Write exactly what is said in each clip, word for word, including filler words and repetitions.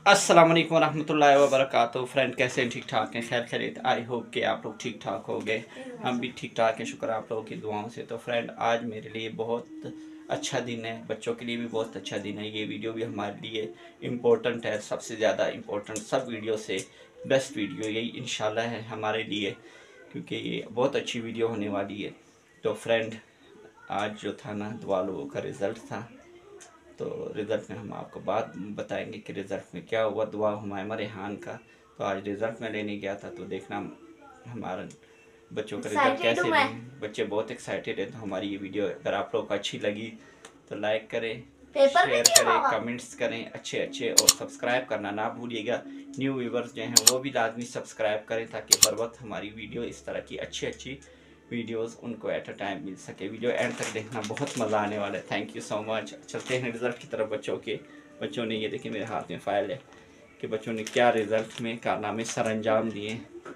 अस्सलाम वालेकुम रहमतुल्लाहि व बरकातुहू। फ्रेंड कैसे हैं? ठीक ठाक हैं? खैर खैरियत। आई होप कि आप लोग ठीक ठाक हो गए। हम भी ठीक ठाक हैं, शुक्र आप लोगों की दुआओं से। तो फ्रेंड आज मेरे लिए बहुत अच्छा दिन है, बच्चों के लिए भी बहुत अच्छा दिन है। ये वीडियो भी हमारे लिए इम्पोर्टेंट है, सबसे ज़्यादा इम्पोर्टेंट सब वीडियो से बेस्ट वीडियो यही इंशाल्लाह है हमारे लिए, क्योंकि ये बहुत अच्छी वीडियो होने वाली है। तो फ्रेंड आज जो था ना दुआ लोगों का रिज़ल्ट था, तो रिज़ल्ट में हम आपको बात बताएंगे कि रिज़ल्ट में क्या हुआ। दुआ हुमायमा रेहान का। तो आज रिज़ल्ट में लेने गया था, तो देखना हमारे बच्चों का रिज़ल्ट कैसे रहे। बच्चे बहुत एक्साइटेड है। तो हमारी ये वीडियो अगर आप लोगों को अच्छी लगी तो लाइक करें, शेयर करें, कमेंट्स करें अच्छे अच्छे, और सब्सक्राइब करना ना भूलिएगा। न्यू व्यूवर्स जो हैं वो भी लाजमी सब्सक्राइब करें, ताकि बर वक्त हमारी वीडियो इस तरह की अच्छी अच्छी वीडियोस उनको एट अ टाइम मिल सके। वीडियो एंड तक देखना, बहुत मज़ा आने वाला है। Thank you so much. चलते हैं रिज़ल्ट की तरफ। बच्चों के बच्चों ने ये देखिए मेरे हाथ में फ़ाइल है कि बच्चों ने क्या रिज़ल्ट में कारनामे सर अंजाम दिए।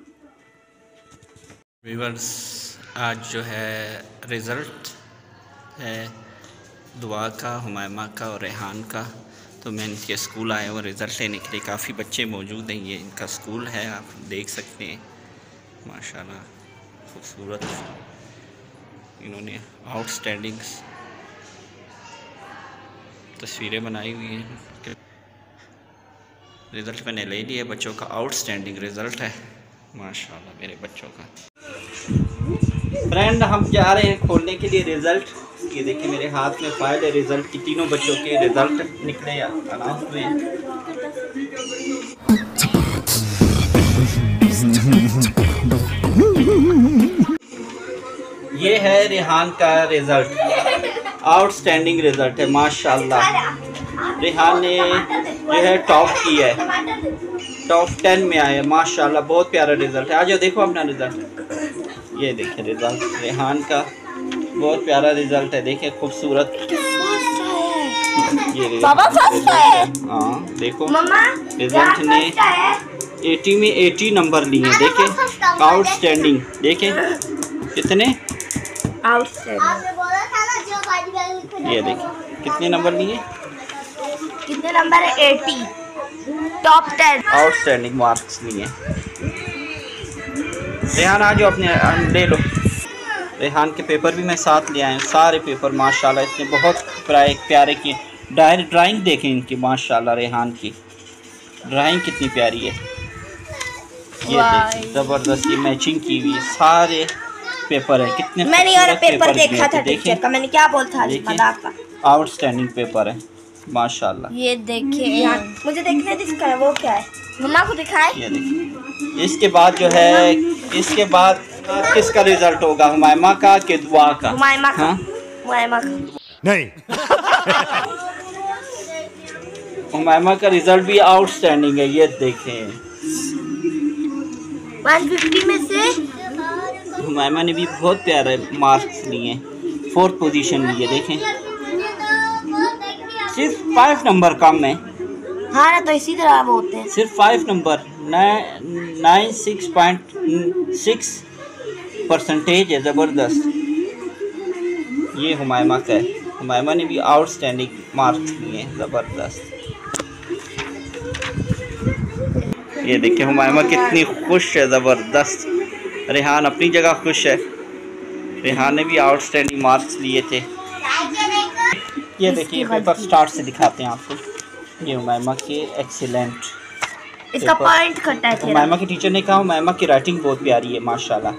व्यूअर्स आज जो है रिज़ल्ट है दुआ का, हुमायमा का और रेहान का। तो मैं इनके स्कूल आया हूँ रिज़ल्ट लेने के लिए। काफ़ी बच्चे मौजूद हैं। ये इनका स्कूल है, आप देख सकते हैं। माशाल्लाह खूबसूरत इन्होंने आउटस्टैंडिंग तस्वीरें बनाई हुई हैं। रिज़ल्ट मैंने ले लिया, बच्चों का आउटस्टैंडिंग रिज़ल्ट है माशाल्लाह मेरे बच्चों का। फ्रेंड हम जा रहे हैं खोलने के लिए रिज़ल्ट। ये देखिए मेरे हाथ में फाइल है रिज़ल्ट की। तीनों बच्चों के रिज़ल्ट निकले, अनाउंस हुए। ये है रेहान का रिज़ल्ट, आउटस्टैंडिंग रिज़ल्ट है माशाल्लाह। रेहान ने जो है टॉप किया है, टॉप टेन में आया माशाल्लाह। बहुत प्यारा रिज़ल्ट है। आ जाओ देखो अपना रिज़ल्ट। ये देखिए रिज़ल्ट रेहान का, बहुत प्यारा रिज़ल्ट है। देखिए खूबसूरत ये रिज़ल्ट है। हाँ देखो रिज़ल्ट ने अस्सी में अस्सी नंबर लिए। देखें आउटस्टैंडिंग, देखें कितने ये देखिए कितने नंबर लिए, कितने नंबर है? अस्सी, टॉप टेन आउटस्टैंडिंग मार्क्स लिए। रेहान आ जाओ अपने ले लो। रेहान के पेपर भी मैं साथ ले आया हूँ, सारे पेपर माशाल्लाह इसने बहुत प्यारे प्यारे किए। डायरी ड्राइंग देखें इनकी माशाल्लाह, रेहान की ड्राइंग कितनी प्यारी है। ये देखिए ज़बरदस्ती मैचिंग की हुई है, सारे पेपर है। कितने मैंने और पेपर देखा था टीचर का, मैंने क्या बोलता था, आउटस्टैंडिंग पेपर है माशाल्लाह। ये देखिए मुझे देखने दिखता है वो क्या है, मम्मा को दिखाए। ये देखिए इसके बाद जो है, इसके बाद किसका रिजल्ट होगा, हुमायमा का कि दुआ का? हुमायमा का। हुमायमा का नहीं हुमायमा का रिजल्ट भी आउटस्टैंडिंग है। ये देखें एक सौ पचास में से हुमायमा ने भी बहुत प्यारे मार्क्स लिए, फोर्थ पोजीशन लिए। देखें सिर्फ फाइव नंबर कम है। हाँ ना, तो इसी तरह वो होते हैं। सिर्फ five number, nine six point six percentage है, ज़बरदस्त। ये हुमायमा का है। हुमायमा ने भी आउटस्टैंडिंग मार्क्स लिए, ज़बरदस्त। ये देखिए हुमायमा कितनी खुश है, ज़बरदस्त। रेहान अपनी जगह खुश है। रेहान ने भी आउटस्टैंडिंग मार्क्स लिए थे। ये देखिए पेपर स्टार्ट से दिखाते हैं आपको। ये हुमायमा के एक्सीलेंट, इसका पॉइंट कटा है। हुमायमा की टीचर ने कहा हुमायमा की राइटिंग बहुत प्यारी है माशाल्लाह।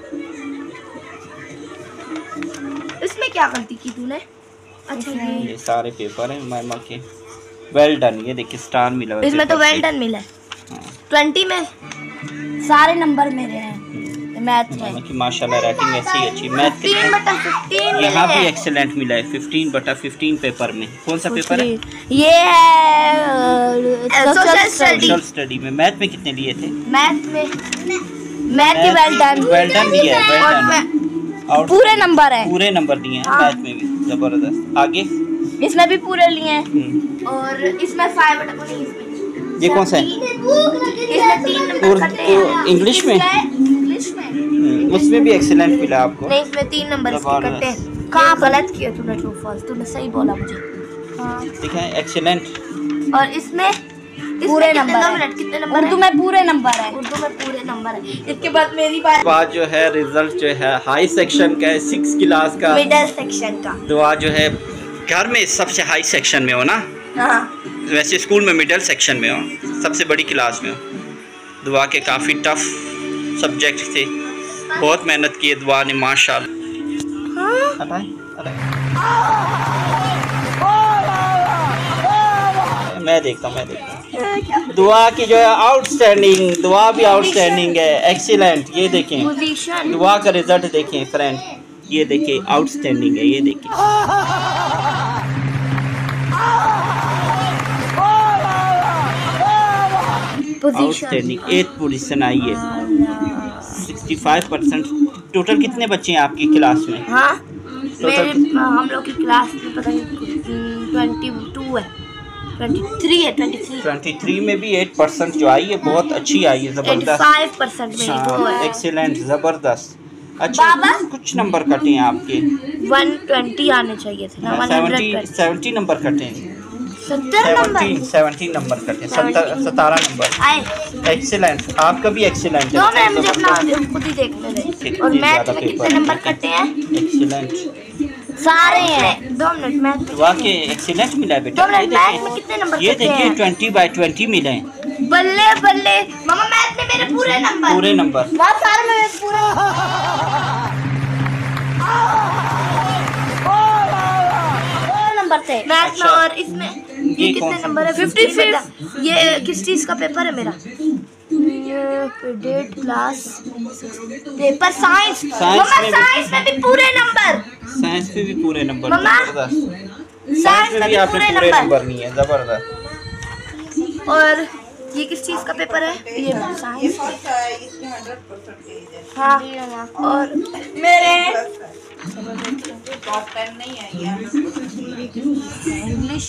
इसमें क्या गलती की तूने? अच्छा ये ये सारे पेपर हैं हुमायमा के। Well done. ये देखिए स्टार मिला है इसमें, तो वेल डन मिला है। ट्वेंटी में सारे नंबर मेरे हैं मैथ में की माशाल्लाह। राइटिंग ऐसी ही अच्छी। मैथ फिफ्टीन बटा फिफ्टीन यहाँ भी एक्सीलेंट मिला है, फिफ्टीन बटा फिफ्टीन पेपर में। कौन सा पेपर है? ये है सोशल स्टडी। सोशल स्टडी में मैथ में कितने लिए थे? मैथ में मैथ की वेल डन, वेल डन दिया है, वेल डन। और पूरे नंबर है, पूरे नंबर दिए हैं मैथ में भी, ज़बरदस्त। आगे इसमें भी पूरे लिए हैं, और इसमें फाइव बटा उन्नीस। ये कौन सा है? इसमें तीन नंबर कटे हैं। इंग्लिश में, इंग्लिश में उसमें भी एक्सीलेंट मिला आपको? नहीं, इसमें तीन नंबर इसके कटे हैं। कहाँ गलत किया तूने? ट्रू फॉल्स तूने सही बोला मुझे। हाँ ठीक है, एक्सीलेंट। और इसमें पूरे नंबर है। कितने नंबर? उर्दू में पूरे नंबर है। उर्दू में पूरे नंबर है। इसके बाद मेरी बात बाद जो है रिजल्ट जो है हाई सेक्शन का है, सिक्स क्लास का, मिडिल सेक्शन का। दुआ जो है घर में सबसे हाई सेक्शन में हो ना? हाँ। वैसे स्कूल में मिडिल सेक्शन में हो, सबसे बड़ी क्लास में हो। दुआ के काफ़ी टफ सब्जेक्ट थे, बहुत मेहनत की है दुआ ने माशाल्लाह। हाँ? मैं देखता हूँ मैं देखता हूँ दुआ की जो है आउटस्टैंडिंग, दुआ भी आउटस्टैंडिंग है, एक्सीलेंट। ये देखें दुआ का रिजल्ट देखें फ्रेंड, ये देखिए आउटस्टैंडिंग है, ये देखिए। आउटस्टैंडिंग एट पोजीशन आई है, सिक्सटी फाइव परसेंट। टोटल कितने बच्चे हैं आपकी क्लास में? हाँ मेरे हम लोग की क्लास में पता नहीं ट्वेंटी टू है, ट्वेंटी थ्री है, ट्वेंटी थ्री ट्वेंटी थ्री में भी एट परसेंट जो आई है बहुत अच्छी आई है, ज़बरदस्त। फाइव परसेंट में एक्सीलेंट, ज़बरदस्त। अच्छा कुछ नंबर कटे हैं आपके? वन ट्वेंटी आने चाहिए थे ना, सेवेंटी सेवेंटी नंबर कटे हैं, सत्तर नंबर सेवेंटी नंबर कटे, सतारह नंबर आए। एक्सीलेंट, आपका भी एक्सीलेंट है। दो मिनट मुझे अपना खुद ही देखने दे। और मैथ में कितने नंबर कटे हैं? एक्सीलेंट सारे हैं। दो मिनट मैथ दुआ के एक्सीलेंट मिला है बेटा। दो मिनट मैथ में कितने नंबर? ये देखिए ट्वेंटी बाई ट्वेंटी मिले हैं। बल्ले बल्ले मामा, मैथ में मेरे पूरे नंबर, पूरे नंबर बहुत सारे मेरे पूरे नंबर थे मैथ में। और इसमें ये ये कितने नंबर है? Fifty fifth. ये किस चीज का पेपर है मेरा? Date class paper science. मम्मा साइंस में भी पूरे नंबर, साइंस में भी पूरे नंबर, मम्मा जबरदस्त। साइंस में भी आपने पूरे नंबर नहीं है, जबरदस्त। और ये किस चीज का पेपर है? ये साइंस। हाँ और मेरे इंग्लिश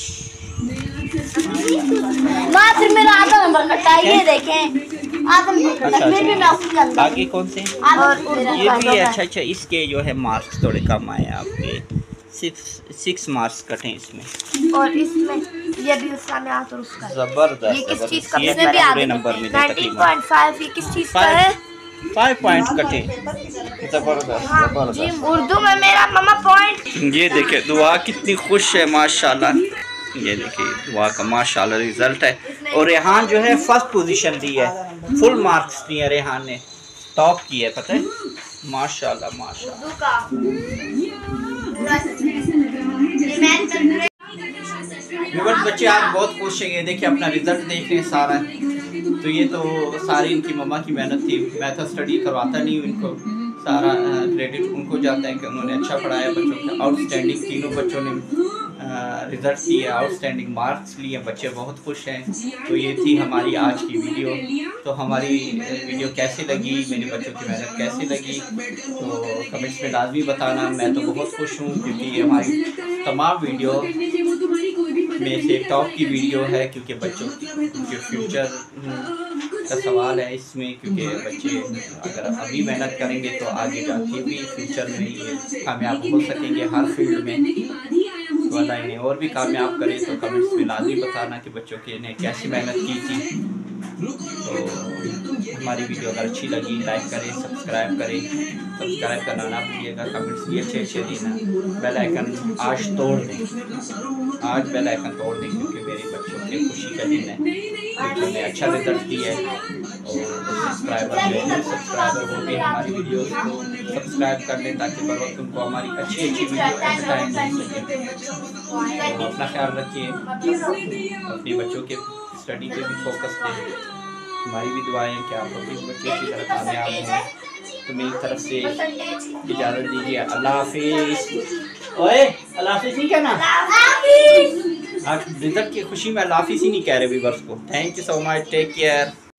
मात्र मेरा आधा नंबर कटा, ये देखें आधा नंबर कटा। अच्छा, फिर भी मैं उसके अंदर। आगे कौन से? और ये भी है। अच्छा अच्छा इसके जो है मार्क्स थोड़े कम आए आपके, सिक्स सिक्स मार्क्स कटे इसमें। और इसमें ये भी उसका में आता है उसका। जबरदस्त। ये किस चीज का? ये इसमें भी पूरे नंबर मिले नाइनटीन पॉइंट फाइव। ये किस चीज का है? फाइव पॉइंट कटे, जबरदस्त जबरदस्त। उर्दू में मेरा मामा पॉइंट। ये देखिए दुआ कितनी खुश है माशाल्लाह। ये देखिए दुआ का माशाल्लाह रिजल्ट है। और रेहान जो है फर्स्ट पोजीशन ली है, फुल मार्क्स दिए रेहान ने, टॉप की है, पता है? माशाल्लाह माशाल्लाह। बच्चे आज बहुत खुश हैं। ये देखिए अपना रिजल्ट देख रहे हैं सारा। तो ये तो सारी इनकी मम्मा की मेहनत थी। मैं तो स्टडी करवाता नहीं हूँ इनको, सारा क्रेडिट उनको जाता है कि उन्होंने अच्छा पढ़ाया बच्चों को। आउटस्टैंडिंग तीनों बच्चों ने रिज़ल्ट दिए, आउटस्टैंडिंग मार्क्स लिए, बच्चे बहुत खुश हैं। तो ये थी हमारी आज की वीडियो। तो हमारी वीडियो कैसी लगी, मेरे बच्चों की मेहनत कैसी लगी, तो कमेंट्स में लाजमी बताना। मैं तो बहुत खुश हूँ क्योंकि ये हमारी तमाम वीडियो में से टॉप की वीडियो है, क्योंकि बच्चों के फ्यूचर का सवाल है इसमें। क्योंकि बच्चे अगर अभी मेहनत करेंगे तो आगे जाके भी फ्यूचर में ये कामयाब हो सकेंगे हर फील्ड में। तो अल्लाह इन्हें और भी कामयाब करे। तो कमेंट्स में लाजमी बताना कि बच्चों की ने कैसी मेहनत की थी। तो हमारी वीडियो अगर अच्छी लगी लाइक करें, सब्सक्राइब करें, सब्सक्राइब करना ना भूलिएगा। कमेंट्स भी अच्छे अच्छे देना। बेल आइकन आज तोड़ दें, आज बेल आइकन तोड़ दें क्योंकि मेरे बच्चों की खुशी का दिन है। उन्होंने अच्छा रिजल्ट दिया है। और सब्सक्राइबर जो है सब्सक्राइबर वो भी हमारी वीडियो को सब्सक्राइब कर लें ताकि बर वक्त उनको हमारी अच्छी अच्छी वीडियो एट टाइम मिल सके। तो अपना ख्याल रखिए, अपने बच्चों के स्टडी पे भी फोकस दें। हमारी भी दुआएं कि आप अपने बच्चे की तरह कामयाब हों। तो मेरी तरफ से इजाज़त दीजिए। अल्लाह हाफिज़। ओए अल्लाह हाफिज़ नहीं कहना, आज रिजल्ट की खुशी में अल्लाह हाफिज़ ही नहीं कह रहे व्यूअर्स को। Thank you so much, take care.